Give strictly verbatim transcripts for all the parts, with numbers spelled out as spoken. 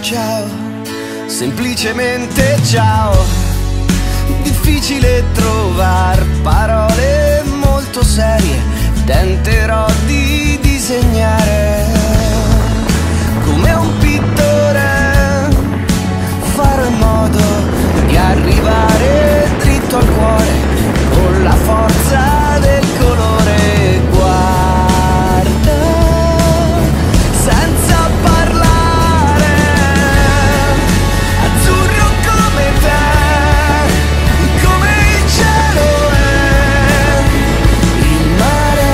Ciao, semplicemente ciao. Difficile trovar parole molto serie, tenterò di disegnare come un pittore, farò in modo di arrivare dritto al cuore con la forza del colore. Guarda, senza parlare, azzurro come te, come il cielo è il mare,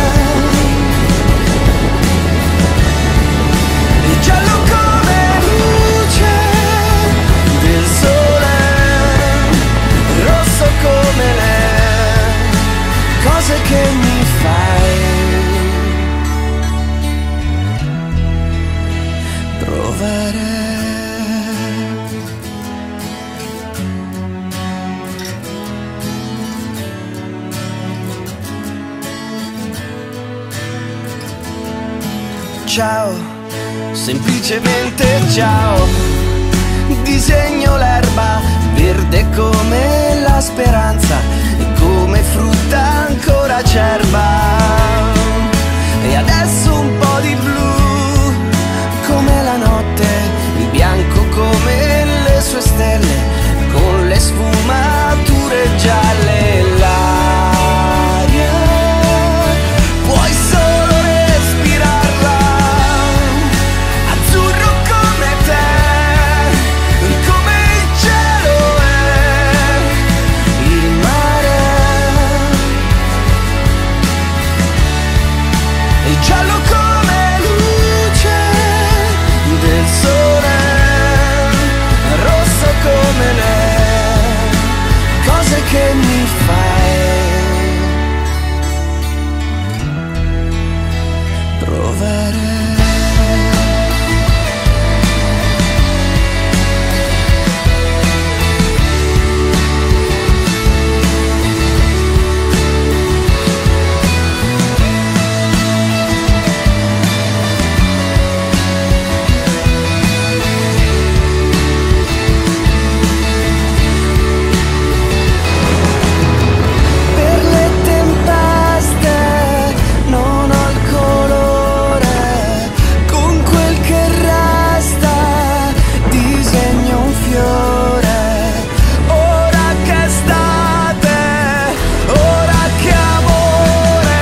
e giallo come luce del sole, rosso come le cose che mi fai provare. Ciao, semplicemente ciao. Disegno l'erba verde come la speranza e come frutta ancora acerba. E adesso un po' di blu come la notte, il bianco come le sue stelle, con le sfumature gialle. L'aria puoi solo respirarla, azzurro come te, come il cielo è il mare, e giallo come luce del sole, rosso come le cose che mi fai provare. Per le tempeste non ho il colore, con quel che resta disegno un fiore. Ora che estate, ora che amore,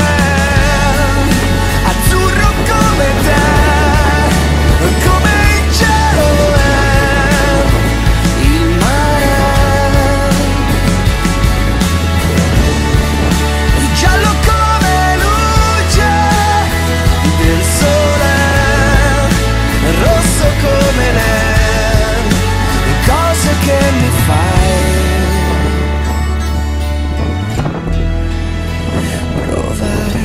azzurro come te, come il cielo è il mare, e giallo come luce del sole, rosso come le cose che mi fai provare.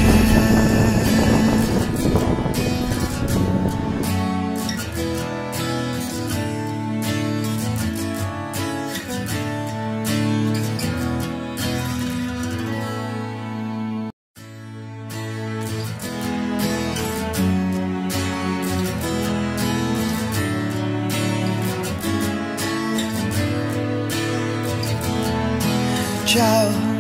Ciao,